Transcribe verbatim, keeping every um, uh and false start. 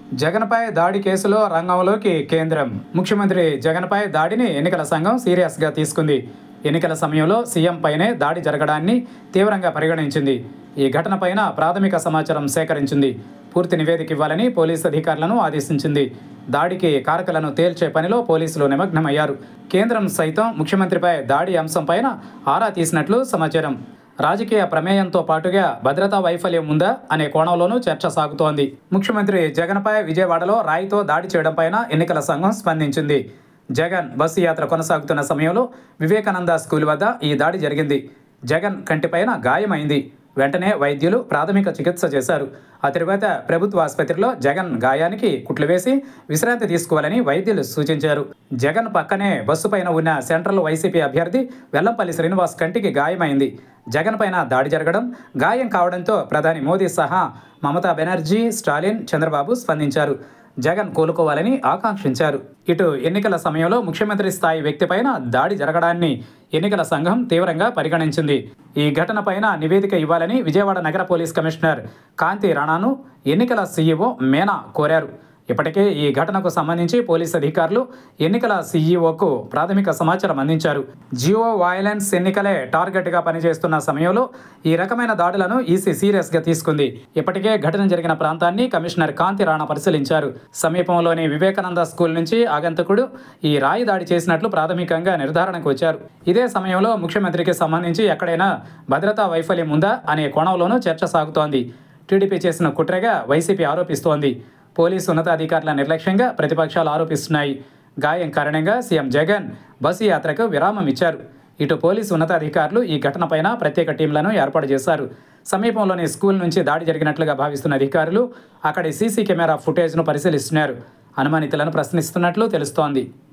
జగన్పై దాడి కేసులో రంగంలోకి కేంద్రం. ముఖ్యమంత్రి జగన్పై దాడిని ఎన్నికల సంఘం సీరియస్గా తీసుకుంది. ఎన్నికల సమయంలో సీఎం పైనే దాడి జరగడాన్ని తీవ్రంగా పరిగణించింది. ఈ ఘటనపైన ప్రాథమిక సమాచారం సేకరించింది. పూర్తి నివేదిక ఇవ్వాలని పోలీసు అధికారులను ఆదేశించింది. దాడికి కారకులను తేల్చే పనిలో పోలీసులు నిమగ్నమయ్యారు. కేంద్రం సైతం ముఖ్యమంత్రిపై దాడి అంశంపైన ఆరా తీసినట్లు సమాచారం. రాజకీయ ప్రమేయంతో పాటుగా భద్రతా వైఫల్యం ఉందా అనే కోణంలోనూ చర్చ సాగుతోంది. ముఖ్యమంత్రి జగన్పై విజయవాడలో రాయితో దాడి చేయడంపైన ఎన్నికల సంఘం స్పందించింది. జగన్ బస్సు యాత్ర కొనసాగుతున్న సమయంలో వివేకానంద స్కూల్ వద్ద ఈ దాడి జరిగింది. జగన్ కంటిపైన గాయమైంది. వెంటనే వైద్యులు ప్రాథమిక చికిత్స చేశారు. ఆ తర్వాత ప్రభుత్వ ఆసుపత్రిలో జగన్ గాయానికి కుట్లు వేసి విశ్రాంతి తీసుకోవాలని వైద్యులు సూచించారు. జగన్ పక్కనే బస్సు పైన ఉన్న సెంట్రల్ వైసీపీ అభ్యర్థి వెల్లంపల్లి శ్రీనివాస్ కంటికి గాయమైంది. జగన్ పైన దాడి జరగడం, గాయం కావడంతో ప్రధాని మోదీ సహా మమతా బెనర్జీ, స్టాలిన్, చంద్రబాబు స్పందించారు. జగన్ కోలుకోవాలని ఆకాంక్షించారు. ఇటు ఎన్నికల సమయంలో ముఖ్యమంత్రి స్థాయి వ్యక్తిపైన దాడి జరగడాన్ని ఎన్నికల సంఘం తీవ్రంగా పరిగణించింది. ఈ ఘటనపైన నివేదిక ఇవ్వాలని విజయవాడ నగర పోలీస్ కమిషనర్ కాంతి రాణాను ఎన్నికల సీఈఓ మీనా కోరారు. ఇప్పటికే ఈ ఘటనకు సంబంధించి పోలీసు అధికారులు ఎన్నికల సీఈఓకు ప్రాథమిక సమాచారం అందించారు. జియో వయలెన్స్ ఎన్నికలే టార్గెట్గా పనిచేస్తున్న సమయంలో ఈ రకమైన దాడులను ఈసీ సీరియస్గా తీసుకుంది. ఇప్పటికే ఘటన జరిగిన ప్రాంతాన్ని కమిషనర్ కాంతి రాణా పరిశీలించారు. సమీపంలోని వివేకానంద స్కూల్ నుంచి ఆగంతకుడు ఈ రాయి దాడి చేసినట్లు ప్రాథమికంగా నిర్ధారణకు వచ్చారు. ఇదే సమయంలో ముఖ్యమంత్రికి సంబంధించి ఎక్కడైనా భద్రతా వైఫల్యం ఉందా అనే కోణంలోనూ చర్చ సాగుతోంది. టీడీపీ చేసిన కుట్రగా వైసీపీ ఆరోపిస్తోంది. పోలీసు ఉన్నతాధికారుల నిర్లక్ష్యంగా ప్రతిపక్షాలు ఆరోపిస్తున్నాయి. గాయం కారణంగా సీఎం జగన్ బస్సు యాత్రకు విరామం ఇచ్చారు. ఇటు పోలీసు ఉన్నతాధికారులు ఈ ఘటనపైన ప్రత్యేక టీంలను ఏర్పాటు చేశారు. సమీపంలోని స్కూల్ నుంచి దాడి జరిగినట్లుగా భావిస్తున్న అధికారులు అక్కడి సీసీ కెమెరా ఫుటేజ్ను పరిశీలిస్తున్నారు. అనుమానితులను ప్రశ్నిస్తున్నట్లు తెలుస్తోంది.